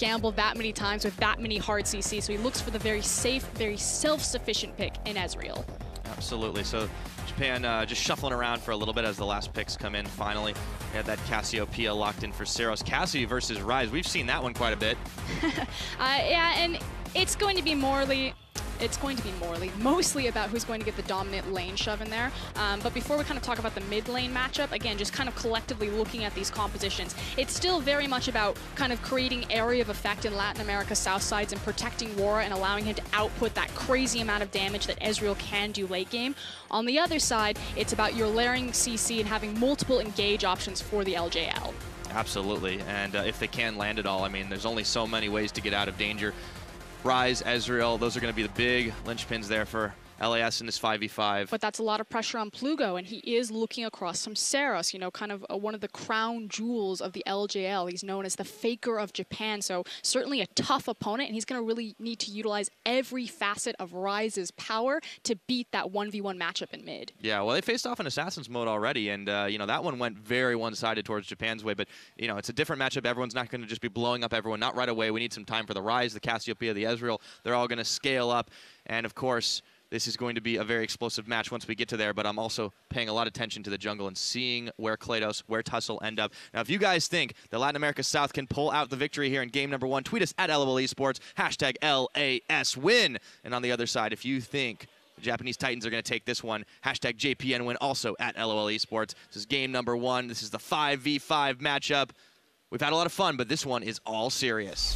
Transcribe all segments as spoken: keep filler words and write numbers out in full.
gamble that many times with that many hard C C, so he looks for the very safe, very self-sufficient pick in Ezreal. Absolutely. So Japan uh, just shuffling around for a little bit as the last picks come in. Finally, we had that Cassiopeia locked in for Seros. Cassie versus Ryze. We've seen that one quite a bit. uh, yeah, and it's going to be morally. It's going to be morally, mostly about who's going to get the dominant lane shove in there. Um, but before we kind of talk about the mid lane matchup, again, just kind of collectively looking at these compositions, it's still very much about kind of creating area of effect in Latin America's south sides and protecting Wara and allowing him to output that crazy amount of damage that Ezreal can do late game. On the other side, it's about your layering C C and having multiple engage options for the L J L. Absolutely, and uh, if they can land it all, I mean, there's only so many ways to get out of danger. Ryze, Ezreal, those are going to be the big linchpins there for L A S in this five v five. But that's a lot of pressure on Plugo, and he is looking across some Seros, you know, kind of uh, one of the crown jewels of the L J L. He's known as the Faker of Japan, so certainly a tough opponent, and he's going to really need to utilize every facet of Ryze's power to beat that one v one matchup in mid. Yeah, well, they faced off in Assassin's mode already, and, uh, you know, that one went very one-sided towards Japan's way, but, you know, it's a different matchup. Everyone's not going to just be blowing up everyone, not right away. We need some time for the Ryze, the Cassiopeia, the Ezreal. They're all going to scale up, and, of course, this is going to be a very explosive match once we get to there, but I'm also paying a lot of attention to the jungle and seeing where Klados, where Tussle end up. Now, if you guys think that Latin America South can pull out the victory here in game number one, tweet us at L O L Esports, hashtag L A S win. And on the other side, if you think the Japanese Titans are going to take this one, hashtag J P N win, also at L O L Esports. This is game number one. This is the five v five matchup. We've had a lot of fun, but this one is all serious.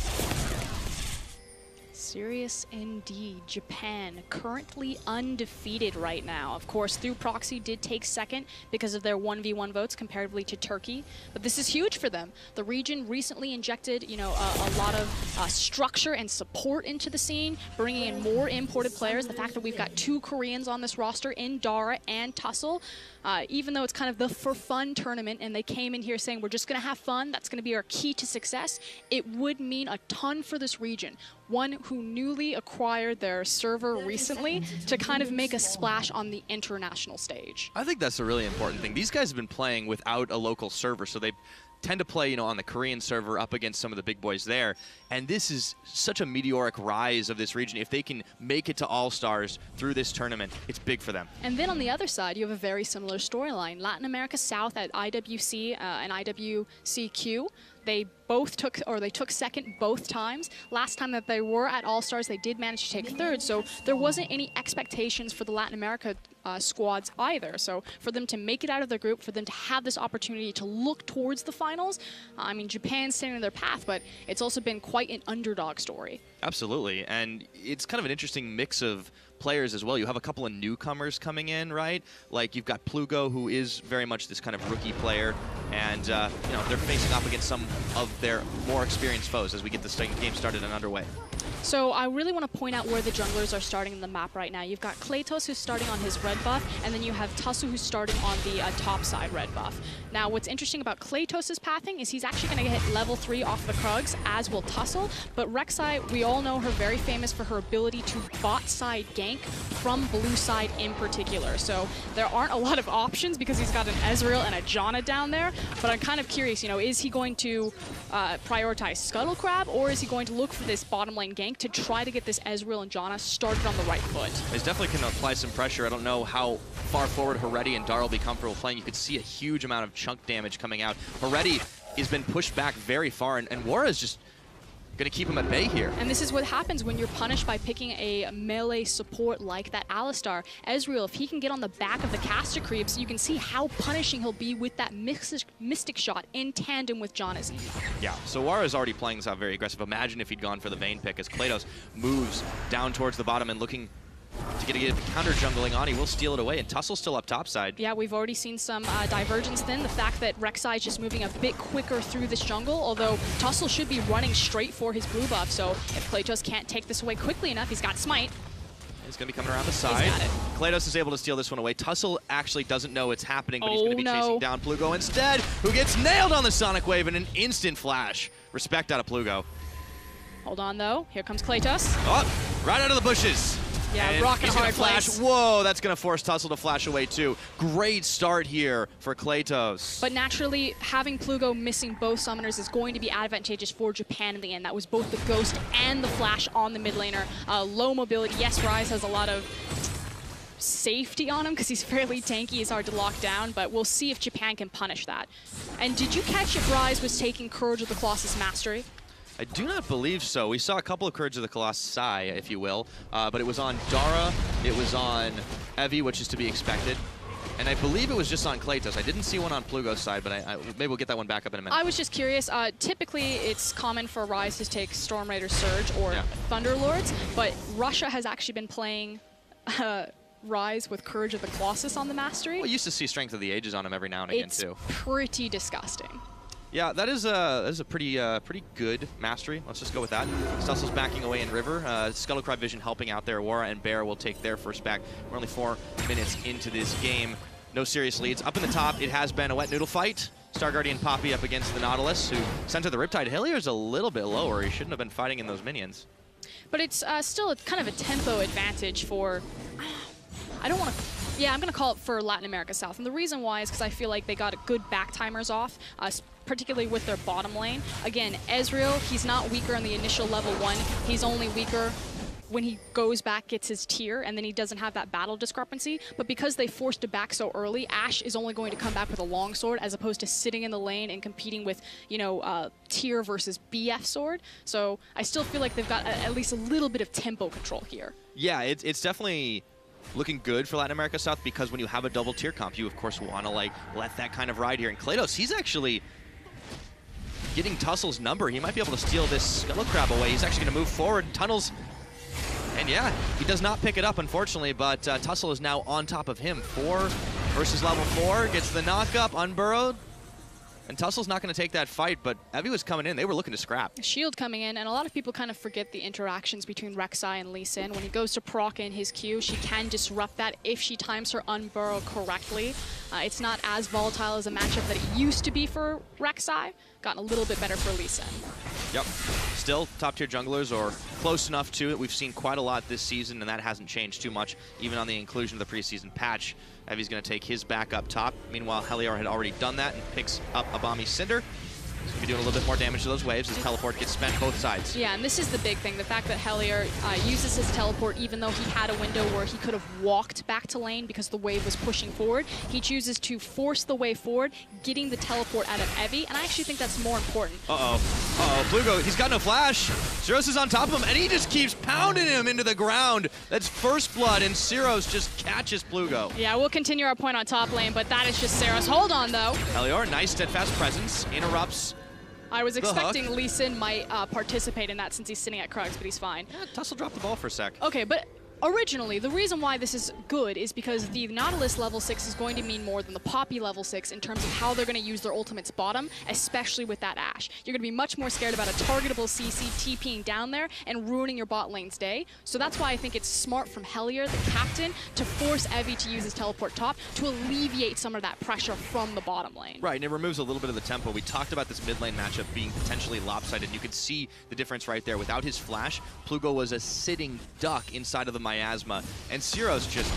Serious indeed. Japan currently undefeated right now. Of course, through proxy did take second because of their one v one votes comparatively to Turkey, but this is huge for them. The region recently injected, you know, a, a lot of uh, structure and support into the scene, bringing in more imported players. The fact that we've got two Koreans on this roster in Dara and Tussle, uh, even though it's kind of the for fun tournament and they came in here saying we're just going to have fun, that's going to be our key to success, it would mean a ton for this region. One who newly acquired their server recently to kind of make a splash on the international stage. I think that's a really important thing. These guys have been playing without a local server, so they tend to play, you know, on the Korean server up against some of the big boys there. And this is such a meteoric rise of this region. If they can make it to All-Stars through this tournament, it's big for them. And then on the other side, you have a very similar storyline. Latin America South at I W C uh, and I W C Q. They both took, or they took second both times. Last time that they were at All-Stars, they did manage to take third, so there wasn't any expectations for the Latin America uh, squads either. So for them to make it out of their group, for them to have this opportunity to look towards the finals, uh, I mean, Japan's standing in their path, but it's also been quite an underdog story. Absolutely, and it's kind of an interesting mix of players as well. You have a couple of newcomers coming in, right? Like you've got Plugo, who is very much this kind of rookie player, and uh, you know, they're facing off against some of their more experienced foes as we get this game started and underway. So I really want to point out where the junglers are starting in the map right now. You've got Klatos, who's starting on his red buff, and then you have Tussle, who's starting on the uh, top side red buff. Now, what's interesting about Klatos' pathing is he's actually going to hit level three off the Krugs, as will Tussle, but Rek'Sai, we all know her very famous for her ability to bot side gank from blue side in particular. So there aren't a lot of options because he's got an Ezreal and a Janna down there, but I'm kind of curious, you know, is he going to uh, prioritize Scuttle Crab, or is he going to look for this bottom lane gank to try to get this Ezreal and Janna started on the right foot? He's definitely going to apply some pressure. I don't know how far forward Heredi and Dara will be comfortable playing. You could see a huge amount of chunk damage coming out. Heredi has been pushed back very far, and, and Wara is just going to keep him at bay here. And this is what happens when you're punished by picking a melee support like that Alistar. Ezreal, if he can get on the back of the caster creeps, you can see how punishing he'll be with that mystic, mystic shot in tandem with Janna's E. Yeah, so Wara is already playing this out very aggressive. Imagine if he'd gone for the Vayne pick as Klados moves down towards the bottom and looking to get a counter jungling on. He will steal it away, and Tussle's still up top side. Yeah, we've already seen some uh, divergence then. The fact that Rek'Sai is just moving a bit quicker through this jungle, although Tussle should be running straight for his blue buff, so if Klatos can't take this away quickly enough, he's got Smite. He's going to be coming around the side. He's got it. Klados is able to steal this one away. Tussle actually doesn't know it's happening, but oh, he's going to be no. chasing down Plugo instead, who gets nailed on the Sonic Wave in an instant flash. Respect out of Plugo. Hold on, though. Here comes Klatos. Oh, right out of the bushes. Yeah, and rock in he's a gonna hard flash. place. Whoa, that's going to force Tussle to flash away too. Great start here for Kratos. But naturally, having Plugo missing both summoners is going to be advantageous for Japan in the end. That was both the Ghost and the Flash on the mid laner. Uh, low mobility. Yes, Ryze has a lot of safety on him because he's fairly tanky. He's hard to lock down, but we'll see if Japan can punish that. And did you catch if Ryze was taking Courage of the Colossus Mastery? I do not believe so. We saw a couple of Courage of the Colossi, if you will, uh, but it was on Dara, it was on Evie, which is to be expected, and I believe it was just on Kratos. I didn't see one on Plugo's side, but I, I, maybe we'll get that one back up in a minute. I was just curious. Uh, typically, it's common for Ryze to take Storm Raider Surge or Yeah. Thunderlords, but Russia has actually been playing uh, Ryze with Courage of the Colossus on the Mastery. We used to see Strength of the Ages on him every now and again, It's too. pretty disgusting. Yeah, that is a, that is a pretty uh, pretty good mastery. Let's just go with that. Stustle's backing away in River. Uh, Scuttlecry Vision helping out there. Wara and Bear will take their first back. We're only four minutes into this game. No serious leads. Up in the top, it has been a wet noodle fight. Star Guardian Poppy up against the Nautilus, who sent to the Riptide. Hellier's a little bit lower. He shouldn't have been fighting in those minions. But it's uh, still a, kind of a tempo advantage for, I don't want to, yeah, I'm going to call it for Latin America South. And the reason why is because I feel like they got good back timers off, uh, particularly with their bottom lane. Again, Ezreal, he's not weaker on the initial level one. He's only weaker when he goes back, gets his tier, and then he doesn't have that battle discrepancy. But because they forced it back so early, Ashe is only going to come back with a longsword as opposed to sitting in the lane and competing with, you know, uh, tier versus B F sword. So I still feel like they've got a, at least a little bit of tempo control here. Yeah, it's, it's definitely looking good for Latin America South because when you have a double tier comp, you of course want to like let that kind of ride here. And Kratos, he's actually getting Tussle's number. He might be able to steal this Scuttle Crab away. He's actually going to move forward, tunnels. And yeah, he does not pick it up, unfortunately, but uh, Tussle is now on top of him. Four versus level four, gets the knock-up, unburrowed. And Tussle's not going to take that fight, but Evie was coming in. They were looking to scrap. Shield coming in, and a lot of people kind of forget the interactions between Rek'Sai and Lee Sin. When he goes to proc in his Q, she can disrupt that if she times her unburrow correctly. Uh, it's not as volatile as a matchup that it used to be for Rek'Sai. Gotten a little bit better for Lee Sin. Yep. Still, top-tier junglers or close enough to it. We've seen quite a lot this season, and that hasn't changed too much, even on the inclusion of the preseason patch. Evie's going to take his back up top. Meanwhile, Helior had already done that and picks up Abami's Cinder. So he'll be doing a little bit more damage to those waves as teleport gets spent both sides. Yeah, and this is the big thing, the fact that Helior uh, uses his teleport even though he had a window where he could have walked back to lane because the wave was pushing forward. He chooses to force the wave forward, getting the teleport out of Evie, and I actually think that's more important. Uh-oh. Uh-oh. Plugo, he's got no flash. Syros is on top of him, and he just keeps pounding him into the ground. That's first blood, and Syros just catches Plugo. Yeah, we'll continue our point on top lane, but that is just Syros. Hold on, though. Helior, nice steadfast presence, interrupts. I was expecting Lee Sin might uh, participate in that since he's sitting at Krugs, but he's fine. Yeah, Tussle dropped the ball for a sec. Okay, but originally, the reason why this is good is because the Nautilus level six is going to mean more than the Poppy level six in terms of how they're going to use their ultimates bottom, especially with that Ashe. You're going to be much more scared about a targetable C C TPing down there and ruining your bot lane's day. So that's why I think it's smart from Helior, the captain, to force Evie to use his teleport top to alleviate some of that pressure from the bottom lane. Right, and it removes a little bit of the tempo. We talked about this mid lane matchup being potentially lopsided. You could see the difference right there. Without his flash, Plugo was a sitting duck inside of the miasma, and Syros just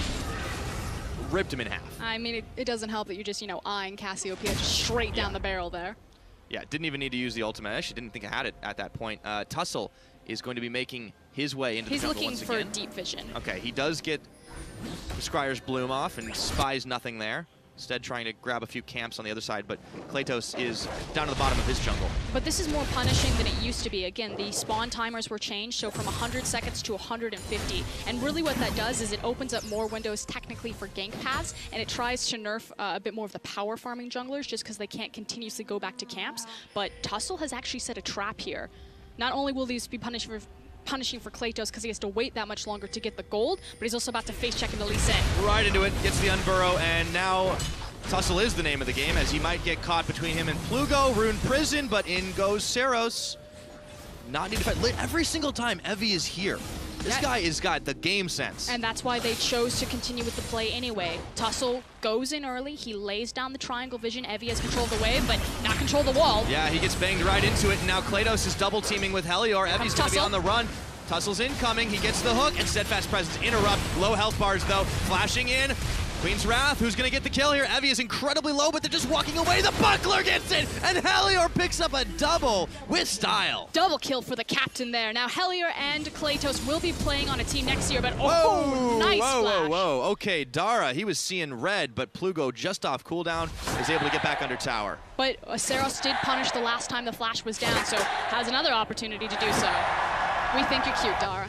ripped him in half. I mean, it, it doesn't help that you're just, you know, eyeing Cassiopeia just straight down Yeah. the barrel there. Yeah, didn't even need to use the ultimate. I actually didn't think I had it at that point. Uh, Tussle is going to be making his way into He's the jungle looking once for again. deep vision. Okay, he does get Scryer's Bloom off and spies nothing there. Instead trying to grab a few camps on the other side, but Kratos is down to the bottom of his jungle. But this is more punishing than it used to be. Again, the spawn timers were changed, so from one hundred seconds to one hundred fifty. And really what that does is it opens up more windows technically for gank paths, and it tries to nerf uh, a bit more of the power farming junglers just because they can't continuously go back to camps. But Tussle has actually set a trap here. Not only will these be punished for punishing for Kratos because he has to wait that much longer to get the gold, but he's also about to face check into Lee Sin. Right into it, gets the unburrow, and now Tussle is the name of the game as he might get caught between him and Plugo. Rune Prison, but in goes Syros. Not need to fight. Every single time Evie is here, this Yeah. guy has got the game sense. And that's why they chose to continue with the play anyway. Tussle goes in early, he lays down the triangle vision. Evie has control of the wave, but not control of the wall. Yeah, he gets banged right into it, and now Kratos is double teaming with Helior. Evie's gonna be Tussle. on the run. Tussel's incoming. He gets the hook, and Steadfast Presence interrupt. Low health bars, though. Flashing in. Queen's Wrath, who's going to get the kill here? Evie is incredibly low, but they're just walking away. The Buckler gets it, and Helior picks up a double with style. Double kill for the captain there. Now, Helior and Klatos will be playing on a team next year, but oh, whoa, nice whoa, flash. Whoa, whoa, okay, Dara, he was seeing red, but Plugo just off cooldown is able to get back under tower. But uh, Seros did punish the last time the flash was down, so has another opportunity to do so. We think you're cute, Dara.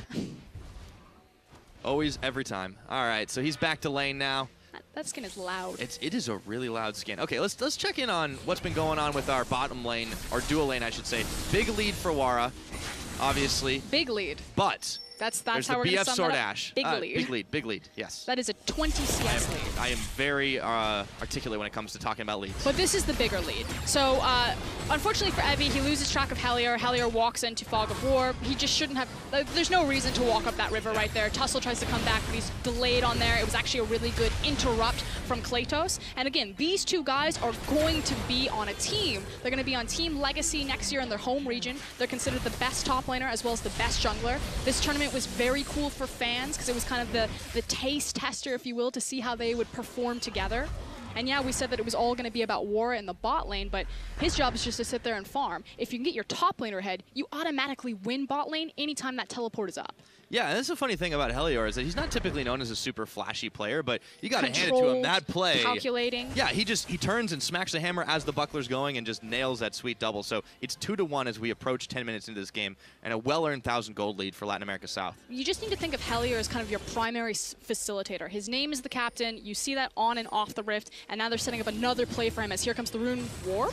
Always, every time. All right, so he's back to lane now. That skin is loud. It's, it is a really loud skin. Okay, let's let's check in on what's been going on with our bottom lane, our dual lane, I should say. Big lead for Wara, obviously. Big lead. But that's that's there's how the we're B going F to sum Sword that up. Ash. Big uh, lead. Big lead. Big lead. Yes. That is a twenty C S I am, lead. I am very uh, articulate when it comes to talking about leads. But this is the bigger lead. So, uh, unfortunately for Evie, he loses track of Helior. Helior walks into Fog of War. He just shouldn't have. Uh, there's no reason to walk up that river right there. Tussle tries to come back, but he's delayed on there. It was actually a really good interrupt from Klatos. And again, these two guys are going to be on a team. They're going to be on Team Legacy next year in their home region. They're considered the best top laner as well as the best jungler. This tournament was very cool for fans because it was kind of the, the taste tester, if you will, to see how they would perform together. And yeah, we said that it was all going to be about Wara in the bot lane, but his job is just to sit there and farm. If you can get your top laner ahead, you automatically win bot lane anytime that teleport is up. Yeah, and that's the funny thing about Helior is that he's not typically known as a super flashy player, but you got to hand it to him. That play, calculating. Yeah, he just he turns and smacks the hammer as the buckler's going and just nails that sweet double. So it's two to one as we approach ten minutes into this game, and a well-earned thousand gold lead for Latin America South. You just need to think of Helior as kind of your primary facilitator. His name is the captain. You see that on and off the rift, and now they're setting up another play for him as here comes the Rune Warp.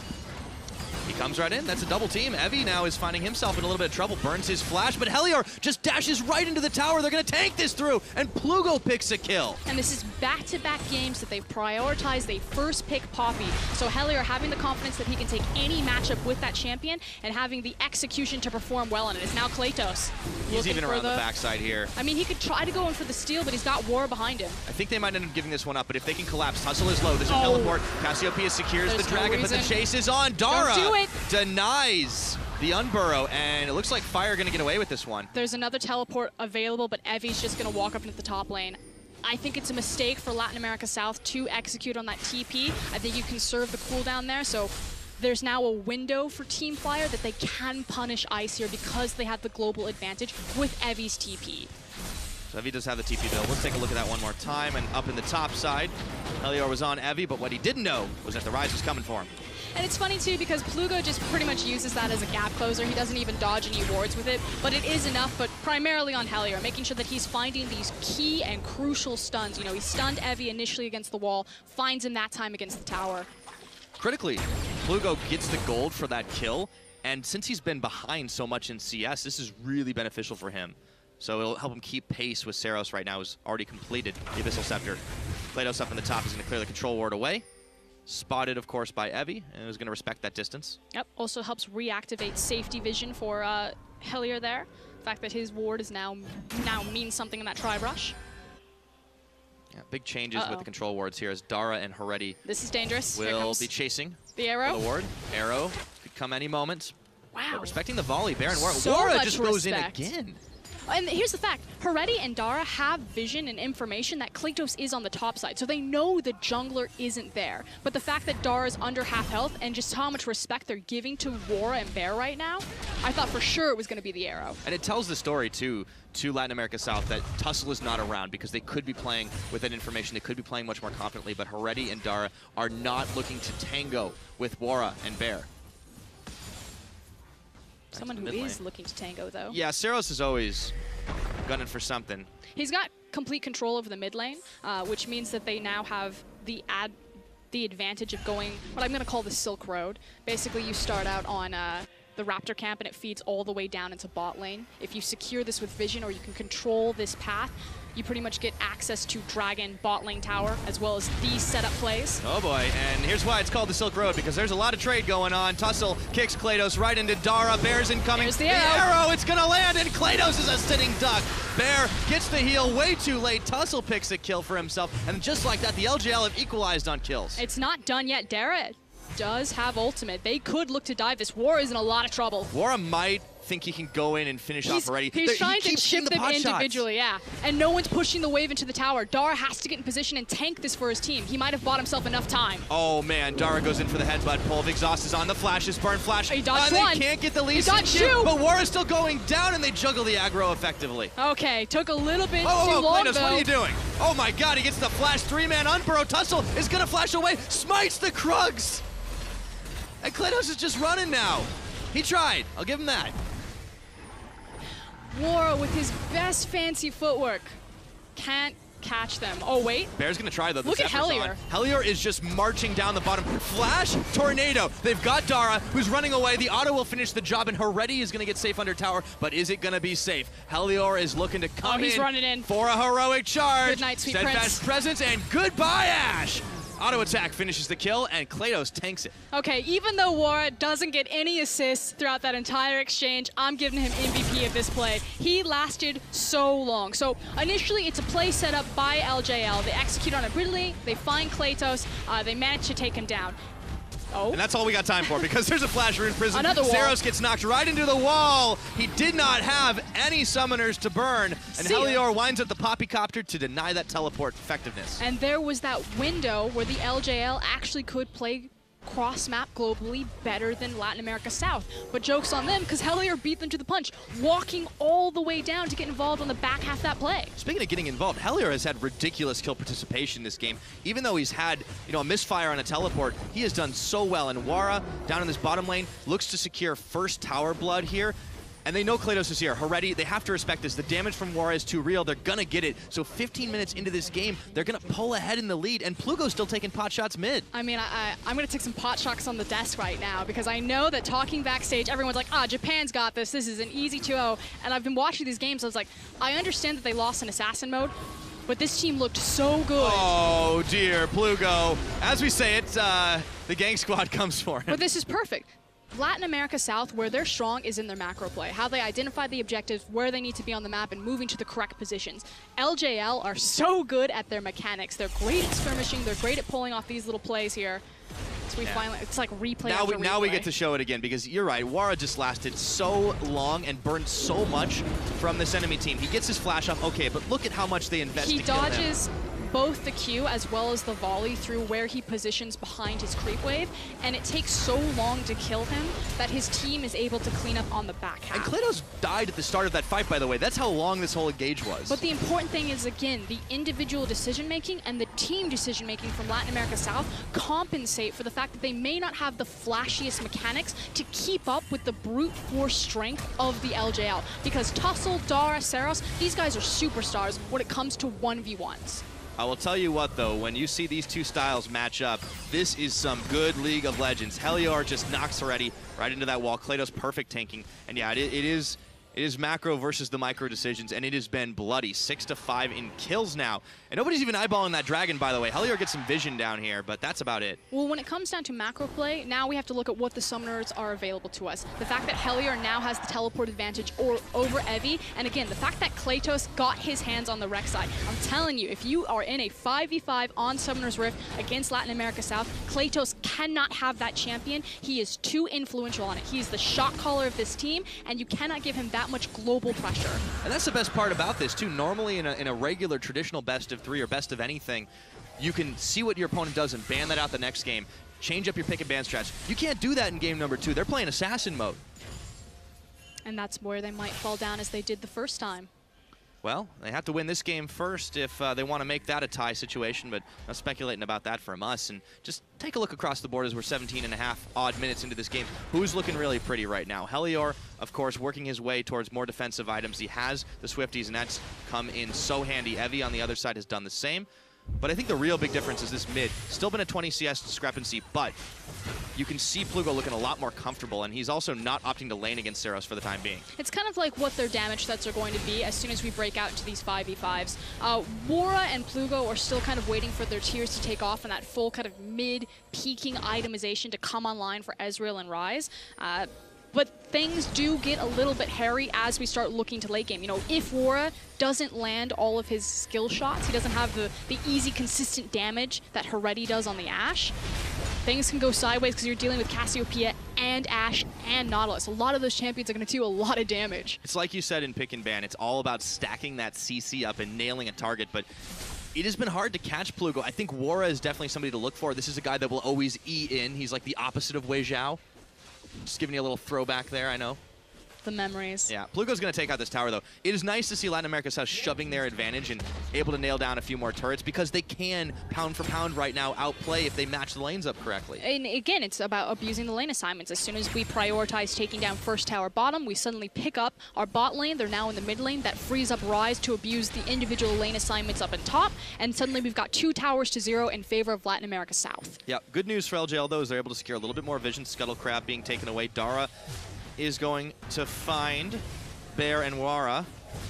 He comes right in. That's a double team. Evie now is finding himself in a little bit of trouble. Burns his flash, but Helior just dashes right into the tower. They're going to tank this through, and Plugo picks a kill. And this is back-to-back games that they've prioritized. They first pick Poppy. So Helior having the confidence that he can take any matchup with that champion and having the execution to perform well in it. It's now Klatos. He's even around the, the backside here. I mean, he could try to go in for the steal, but he's got War behind him. I think they might end up giving this one up, but if they can collapse, Tussle is low. There's a oh. teleport. Cassiopeia secures There's the dragon, no but the chase is on. Dara Don't do it. denies the unburrow, and it looks like Fire going to get away with this one. There's another teleport available, but Evie's just going to walk up into the top lane. I think it's a mistake for Latin America South to execute on that T P. I think you can serve the cooldown there, so there's now a window for Team Fire that they can punish Ice here because they have the global advantage with Evie's T P. So Evie does have the T P build. Let's take a look at that one more time, and up in the top side, Helior was on Evie, but what he didn't know was that the Rise was coming for him. And it's funny, too, because Plugo just pretty much uses that as a gap closer. He doesn't even dodge any wards with it, but it is enough, but primarily on Helior, making sure that he's finding these key and crucial stuns. You know, he stunned Evie initially against the wall, finds him that time against the tower. Critically, Plugo gets the gold for that kill, and since he's been behind so much in C S, this is really beneficial for him. So it'll help him keep pace with Seros right now, who's already completed the Abyssal Scepter. Klatos up in the top is going to clear the control ward away. Spotted, of course, by Evie, and is going to respect that distance. Yep, also helps reactivate safety vision for uh, Helior there. The fact that his ward is now now means something in that tri-brush. Yeah, big changes Uh-oh. with the control wards here as Dara and Heretti This is dangerous. Here will comes be chasing the arrow. for the ward. Arrow could come any moment. Wow. But respecting the volley, Baron Wara. So Wara much just goes respect. in again. And here's the fact, Heretti and Dara have vision and information that Klatos is on the top side, so they know the jungler isn't there. But the fact that Dara's under half health and just how much respect they're giving to Wara and Bear right now, I thought for sure it was going to be the arrow. And it tells the story, too, to Latin America South that Tussle is not around because they could be playing with that information. They could be playing much more confidently, but Heretti and Dara are not looking to tango with Wara and Bear. Someone who is looking to tango, though. Yeah, Seros is always gunning for something. He's got complete control over the mid lane, uh, which means that they now have the ad the advantage of going what I'm going to call the Silk Road. Basically, you start out on uh, the Raptor camp, and it feeds all the way down into bot lane. If you secure this with vision, or you can control this path, you pretty much get access to Dragon bot lane tower, as well as these setup plays. Oh boy, and here's why it's called the Silk Road, because there's a lot of trade going on. Tussle kicks Klatos right into Dara. Bear's incoming. There's the the arrow. arrow, it's gonna land, and Klatos is a sitting duck. Bear gets the heal way too late. Tussle picks a kill for himself, and just like that, the L G L have equalized on kills. It's not done yet. Dara does have ultimate. They could look to dive this. War is in a lot of trouble. Wara might think he can go in and finish he's, off already. He's They're, trying he to chip the them pot individually, shots. yeah. And no one's pushing the wave into the tower. Dara has to get in position and tank this for his team. He might have bought himself enough time. Oh man, Dara goes in for the headbutt pull. Exhaust is on the flashes, burn flash. He dodged uh, one. They can't get the lead. He dodged two. But War is still going down, and they juggle the aggro effectively. Okay, took a little bit Oh, too oh, long, Kratos, though. what are you doing? Oh my god, he gets the flash three-man Unburrow. Tussle is gonna flash away, smites the Krugs! And Kratos is just running now. He tried, I'll give him that. Wara with his best fancy footwork can't catch them. Oh, wait. Bear's gonna try though. The Look at Zephyr's Hellier. on. Hellier is just marching down the bottom. Flash, Tornado. They've got Dara, who's running away. The auto will finish the job, and Heretti is gonna get safe under tower, but is it gonna be safe? Hellier is looking to come Oh, he's in running in. for a heroic charge. Good night, sweet Steadfast prince. presence, and goodbye, Ash. Auto attack finishes the kill, and Kratos tanks it. Okay, even though Wara doesn't get any assists throughout that entire exchange, I'm giving him M V P of this play. He lasted so long. So initially, it's a play set up by L J L. They execute on it brilliantly. They find Kratos. Uh, they manage to take him down. Oh. And that's all we got time for, because there's a flash rune prison. Another wall. Zeros gets knocked right into the wall. He did not have any summoners to burn, and See ya. Hellior winds up the Poppycopter to deny that teleport effectiveness. And there was that window where the L J L actually could play cross-map globally better than Latin America South. But joke's on them, because Hellier beat them to the punch, walking all the way down to get involved on the back half of that play. Speaking of getting involved, Hellier has had ridiculous kill participation this game. Even though he's had, you know, a misfire on a teleport, he has done so well. And Wara, down in this bottom lane, looks to secure first tower blood here. And they know Kratos is here. Heretti, they have to respect this. The damage from Wara is too real. They're gonna get it. So fifteen minutes into this game, they're gonna pull ahead in the lead, and Plugo's still taking pot shots mid. I mean, I, I, I'm going to take some pot shots on the desk right now, because I know that talking backstage, everyone's like, ah, Japan's got this. This is an easy two oh. And I've been watching these games. I was like, I understand that they lost in assassin mode, but this team looked so good. Oh dear, Plugo. As we say it, uh, the gang squad comes for him. But this is perfect. Latin America South, where they're strong, is in their macro play. How they identify the objectives, where they need to be on the map, and moving to the correct positions. L J L are so good at their mechanics. They're great at skirmishing. They're great at pulling off these little plays here. So we Yeah. finally, it's like replay Now after we, now we replay. get to show it again, because you're right, Wara just lasted so long and burned so much from this enemy team. He gets his flash off, okay, but look at how much they invest He to kill him. dodges both the Q as well as the volley through where he positions behind his creep wave, and it takes so long to kill him that his team is able to clean up on the back half. And Kratos died at the start of that fight, by the way. That's how long this whole engage was. But the important thing is, again, the individual decision-making and the team decision-making from Latin America South compensate for the fact that they may not have the flashiest mechanics to keep up with the brute force strength of the L J L. Because Tussle, Dara, Seros, these guys are superstars when it comes to one v ones. I will tell you what, though, when you see these two styles match up, this is some good League of Legends. Hellier just knocks Heretti right into that wall. Kratos perfect tanking. And yeah, it, it is it is macro versus the micro decisions, and it has been bloody. Six to five in kills now. And nobody's even eyeballing that dragon, by the way. Hellier gets some vision down here, but that's about it. Well, when it comes down to macro play, now we have to look at what the summoners are available to us. The fact that Hellier now has the teleport advantage or over Evi, and again, the fact that Kratos got his hands on the Rek'Sai. I'm telling you, if you are in a five v five on Summoner's Rift against Latin America South, Kratos cannot have that champion. He is too influential on it. He's the shot caller of this team, and you cannot give him that much global pressure. And that's the best part about this, too. Normally, in a, in a regular, traditional best of three or best of anything, you can see what your opponent does and ban that out the next game. Change up your pick and ban strats. You can't do that in game number two. They're playing assassin mode. And that's where they might fall down as they did the first time. Well, they have to win this game first if uh, they want to make that a tie situation, but not speculating about that from us. And just take a look across the board as we're seventeen and a half odd minutes into this game. Who's looking really pretty right now? Hellier, of course, working his way towards more defensive items. He has the Swifties, and that's come in so handy. Evi on the other side has done the same. But I think the real big difference is this mid. Still been a twenty C S discrepancy, but you can see Plugo looking a lot more comfortable, and he's also not opting to lane against Seros for the time being. It's kind of like what their damage sets are going to be as soon as we break out into these five v fives. Uh, Wara and Plugo are still kind of waiting for their tiers to take off and that full kind of mid-peaking itemization to come online for Ezreal and Ryze. Uh, But things do get a little bit hairy as we start looking to late game. You know, if Wara doesn't land all of his skill shots, he doesn't have the, the easy, consistent damage that Heretti does on the Ashe, things can go sideways because you're dealing with Cassiopeia and Ashe and Nautilus. A lot of those champions are going to do a lot of damage. It's like you said in Pick and Ban, it's all about stacking that C C up and nailing a target, but it has been hard to catch Plugo. I think Wara is definitely somebody to look for. This is a guy that will always E in. He's like the opposite of Wei Zhao. Just giving you a little throwback there, I know. The memories. Yeah, Plugo's going to take out this tower, though. It is nice to see Latin America South shoving their advantage and able to nail down a few more turrets because they can, pound for pound right now, outplay if they match the lanes up correctly. And again, it's about abusing the lane assignments. As soon as we prioritize taking down first tower bottom, we suddenly pick up our bot lane. They're now in the mid lane. That frees up Ryze to abuse the individual lane assignments up in top. And suddenly we've got two towers to zero in favor of Latin America South. Yeah, good news for L J L, though, is they're able to secure a little bit more vision. Scuttle Crab being taken away. Dara is going to find Bear and Wara.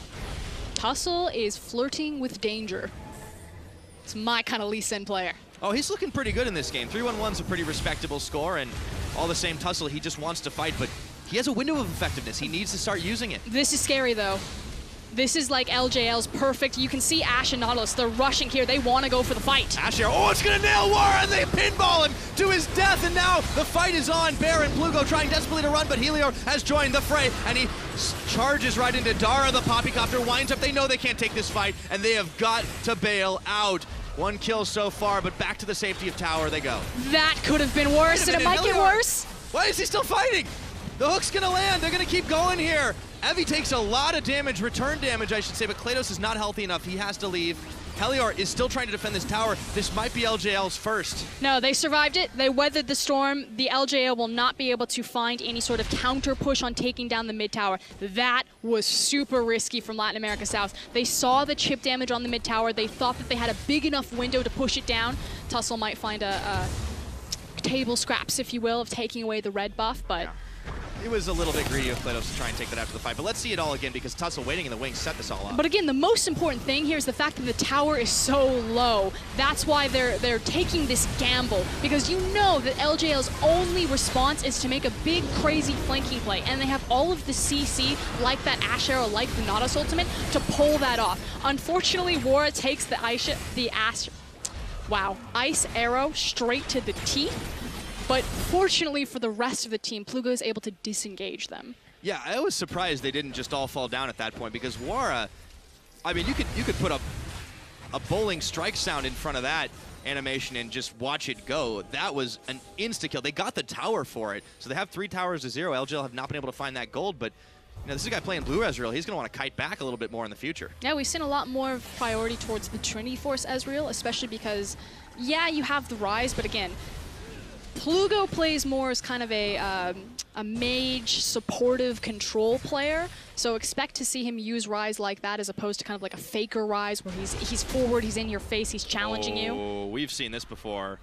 Tussle is flirting with danger. It's my kind of Lee Sin player. Oh, he's looking pretty good in this game. three one one's a pretty respectable score, and all the same, Tussle, he just wants to fight, but he has a window of effectiveness. He needs to start using it. This is scary, though. This is like L J L's perfect. You can see Ashe and Nautilus. They're rushing here. They want to go for the fight. Ashe here. Oh, it's going to nail Wara, and they pinball him to his death, and now the fight is on. Bear and Plugo trying desperately to run, but Helior has joined the fray, and he charges right into Dara. The Poppycopter winds up. They know they can't take this fight, and they have got to bail out. One kill so far, but back to the safety of tower they go. That could have been worse, and it might get worse. Why is he still fighting? The hook's gonna land. They're gonna keep going here. Evie takes a lot of damage, return damage, I should say, but Klados is not healthy enough. He has to leave. Helior is still trying to defend this tower. This might be L J L's first. No, they survived it. They weathered the storm. The L J L will not be able to find any sort of counter push on taking down the mid tower. That was super risky from Latin America South. They saw the chip damage on the mid tower. They thought that they had a big enough window to push it down. Tussle might find a, a table scraps, if you will, of taking away the red buff, but... Yeah. It was a little bit greedy of Klados to try and take that after the fight, but let's see it all again because Tussle waiting in the wings set this all up. But again, the most important thing here is the fact that the tower is so low. That's why they're they're taking this gamble, because you know that L J L's only response is to make a big, crazy flanking play, and they have all of the C C, like that Ashe arrow, like the Nautilus ultimate, to pull that off. Unfortunately, Wara takes the ice, the Ashe, wow, ice arrow straight to the teeth. But fortunately for the rest of the team, Plugo is able to disengage them. Yeah, I was surprised they didn't just all fall down at that point because Wara, I mean, you could you could put a, a bowling strike sound in front of that animation and just watch it go. That was an insta-kill. They got the tower for it. So they have three towers to zero. L J L have not been able to find that gold, but you know, this is a guy playing Blue Ezreal. He's going to want to kite back a little bit more in the future. Yeah, we've seen a lot more priority towards the Trinity Force Ezreal, especially because, yeah, you have the Ryze, but again, Plugo plays more as kind of a, um, a mage, supportive control player, so expect to see him use Ryze like that as opposed to kind of like a faker Ryze where he's he's forward, he's in your face, he's challenging oh, you. Oh, we've seen this before.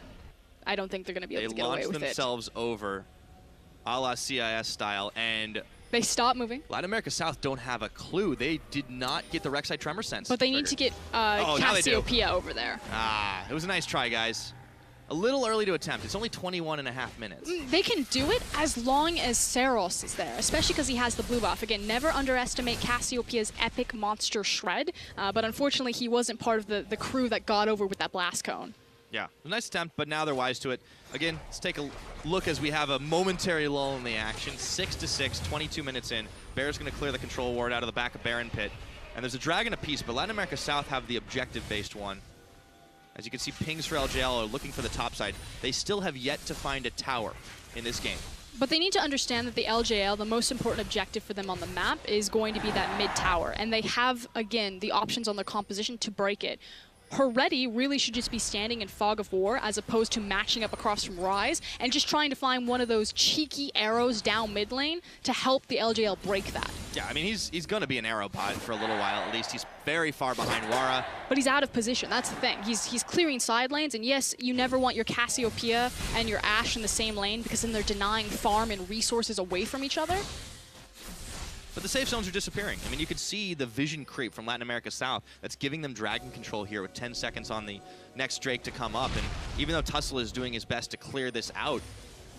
I don't think they're going to be able they to get away with it. They launched themselves over a la C I S style, and they stop moving. Latin America South don't have a clue. They did not get the Rek'Sai Tremor sense. But they need to get uh, oh, Cassiopeia over there. Ah, it was a nice try, guys. A little early to attempt. It's only twenty-one and a half minutes. They can do it as long as Seros is there, especially because he has the blue buff. Again, never underestimate Cassiopeia's epic monster shred, uh, but unfortunately he wasn't part of the, the crew that got over with that blast cone. Yeah, a nice attempt, but now they're wise to it. Again, let's take a look as we have a momentary lull in the action. Six to six, twenty-two minutes in. Bear's going to clear the control ward out of the back of Baron Pit. And there's a dragon apiece, but Latin America South have the objective-based one. As you can see, pings for L J L are looking for the top side. They still have yet to find a tower in this game. But they need to understand that the L J L, the most important objective for them on the map, is going to be that mid tower. And they have, again, the options on their composition to break it. Hereti really should just be standing in Fog of War as opposed to matching up across from Ryze and just trying to find one of those cheeky arrows down mid lane to help the L J L break that. Yeah, I mean, he's he's going to be an arrow bot for a little while at least. He's very far behind Wara. But he's out of position. That's the thing. He's he's clearing side lanes, and yes, you never want your Cassiopeia and your Ashe in the same lane because then they're denying farm and resources away from each other. But the safe zones are disappearing. I mean, you could see the vision creep from Latin America South that's giving them dragon control here with ten seconds on the next Drake to come up. And even though Tussle is doing his best to clear this out,